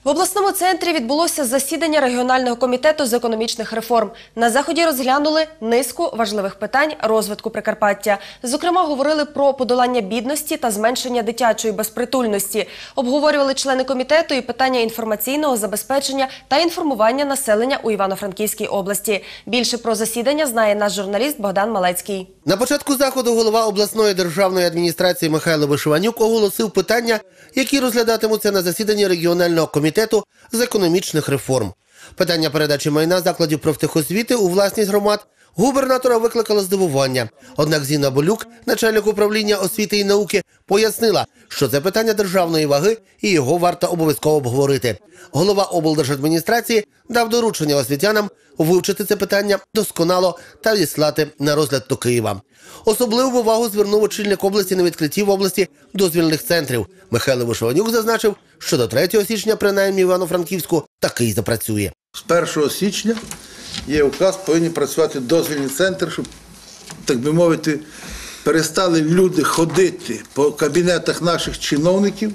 В обласному центрі відбулося засідання регіонального комітету з економічних реформ. На заході розглянули низку важливих питань розвитку Прикарпаття. Зокрема, говорили про подолання бідності та зменшення дитячої безпритульності. Обговорювали члени комітету і питання інформаційного забезпечення та інформування населення у Івано-Франківській області. Більше про засідання знає наш журналіст Богдан Малецький. На початку заходу голова обласної державної адміністрації Михайло Вишиванюк оголосив питання, які розглядатимуться на засіданні регіонального комітету з економічних реформ. Питання передачі майна закладів профтехосвіти у власність громад губернатора викликало здивування. Однак Зіна Болюк, начальник управління освіти і науки, пояснила, що це питання державної ваги і його варто обов'язково обговорити. Голова облдержадміністрації дав доручення освітянам вивчити це питання досконало та відіслати на розгляд до Києва. Особливу увагу звернув очільник області на відкритті в області дозвільних центрів. Михайло Вишиванюк зазначив, що до 3 січня, принаймні в Івано-Франківську, такий запрацює. З 1 січня є указ, повинні працювати дозвільні центри, щоб, так би мовити, перестали люди ходити по кабінетах наших чиновників,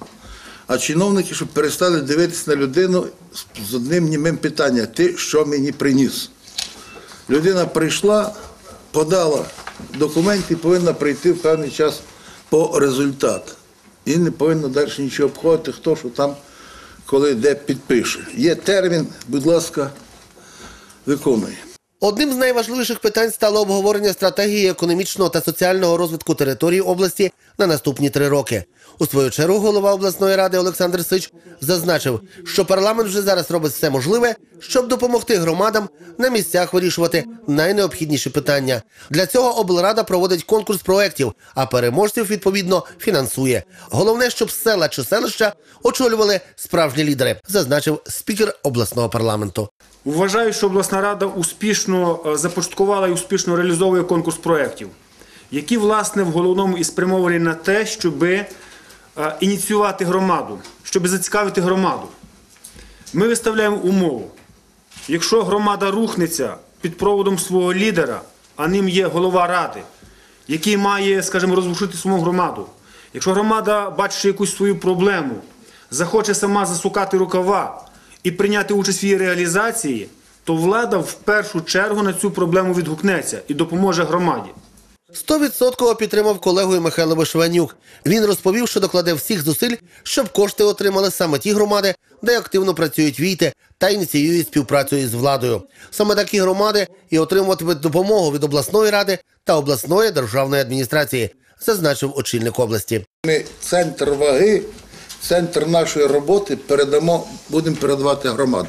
а чиновники, щоб перестали дивитися на людину з одним німим питанням: ти що мені приніс? Людина прийшла, подала документи і повинна прийти в певний час по результат. І не повинно далі нічого обходити, хто що там, коли де підпише. Є термін, будь ласка, виконує. Одним з найважливіших питань стало обговорення стратегії економічного та соціального розвитку території області на наступні 3 роки. У свою чергу голова обласної ради Олександр Сич зазначив, що парламент вже зараз робить все можливе, щоб допомогти громадам на місцях вирішувати найнеобхідніші питання. Для цього облрада проводить конкурс проєктів, а переможців, відповідно, фінансує. Головне, щоб села чи селища очолювали справжні лідери, зазначив спікер обласного парламенту. Вважаю, що обласна рада успішно започаткувала і успішно реалізовує конкурс проєктів, які, власне, в головному і спрямовані на те, щоб ініціювати громаду, щоб зацікавити громаду. Ми виставляємо умову: якщо громада рухнеться під проводом свого лідера, а ним є голова ради, який має, скажімо, розрушити свою громаду, якщо громада, бачить якусь свою проблему, захоче сама засукати рукава і прийняти участь в її реалізації, то влада в першу чергу на цю проблему відгукнеться і допоможе громаді. 100% підтримав колегу Михайло Вишиванюк. Він розповів, що докладе всіх зусиль, щоб кошти отримали саме ті громади, де активно працюють ВІТи та ініціюють співпрацю із владою. Саме такі громади і отримуватимуть допомогу від обласної ради та обласної державної адміністрації, зазначив очільник області. Ми центр ваги, центр нашої роботи будемо передавати громадам.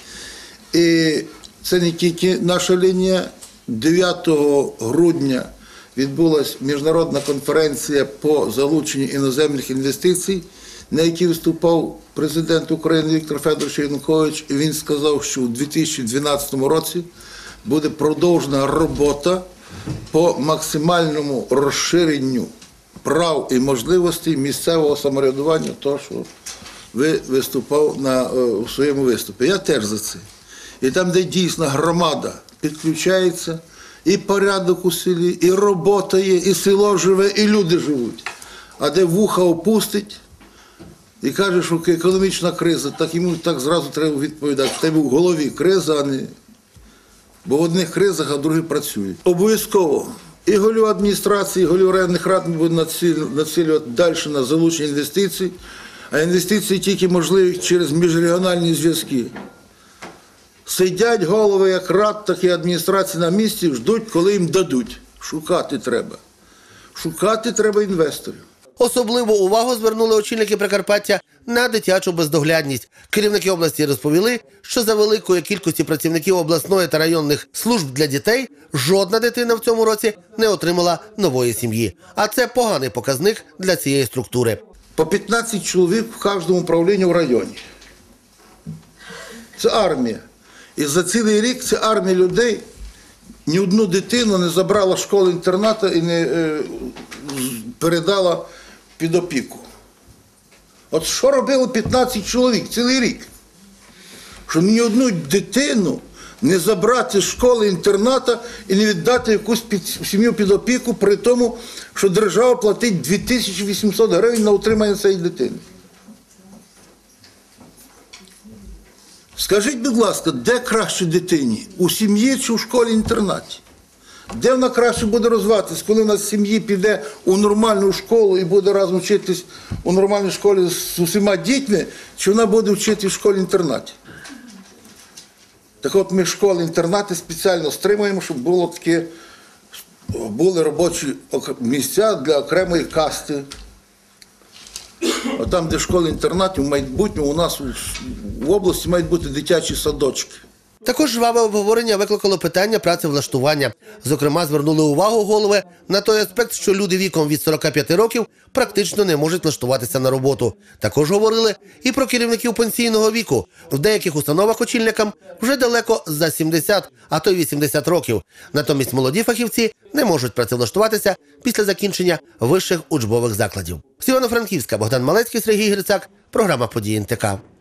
І це не тільки наша лінія. 9 грудня відбулася міжнародна конференція по залученню іноземних інвестицій, на якій виступав президент України Віктор Федорович Янукович. І він сказав, що у 2012 році буде продовжена робота по максимальному розширенню прав і можливостей місцевого самоврядування, то, що ви виступав у своєму виступі. Я теж за це. І там, де дійсно громада підключається, і порядок у селі, і робота є, і село живе, і люди живуть. А де вуха опустить і каже, що економічна криза, так йому так зразу треба відповідати. В тебе в голові криза, а не... Бо в одних кризах, а в других працюють. Обов'язково і голів адміністрації, і голів районних рад ми будемо націлювати далі на залучення інвестицій, а інвестиції тільки можливі через міжрегіональні зв'язки. Сидять голови як рад, так і адміністрації на місці, ждуть, коли їм дадуть. Шукати треба. Шукати треба інвесторів. Особливу увагу звернули очільники Прикарпаття на дитячу бездоглядність. Керівники області розповіли, що за великої кількості працівників обласної та районних служб для дітей жодна дитина в цьому році не отримала нової сім'ї. А це поганий показник для цієї структури. По 15 чоловік в кожному управлінні в районі. Це армія. І за цілий рік ця армія людей ні одну дитину не забрала з школи-інтерната і не передала під опіку. От що робило 15 чоловік цілий рік? Щоб ні одну дитину не забрати з школи-інтерната і не віддати якусь сім'ю під опіку, при тому, що держава платить 2800 гривень на утримання цієї дитини. Скажіть, будь ласка, де краще дитині? У сім'ї чи у школі-інтернаті? Де вона краще буде розвиватись, коли вона з сім'ї піде у нормальну школу і буде разом вчитись у нормальній школі з усіма дітьми, чи вона буде вчити в школі-інтернаті? Так от ми школи-інтернати спеціально стримуємо, щоб були робочі місця для окремої касти. А там, де школи-інтернати, в майбутньому у нас в області мають бути дитячі садочки. Також жваве обговорення викликало питання працевлаштування. Зокрема, звернули увагу голови на той аспект, що люди віком від 45 років практично не можуть влаштуватися на роботу. Також говорили і про керівників пенсійного віку. В деяких установах очільникам вже далеко за 70, а то й 80 років. Натомість молоді фахівці не можуть працевлаштуватися після закінчення вищих учбових закладів. З Івано-Франківська, Богдан Малецький, Сергій Грицак. Програма «Події НТК».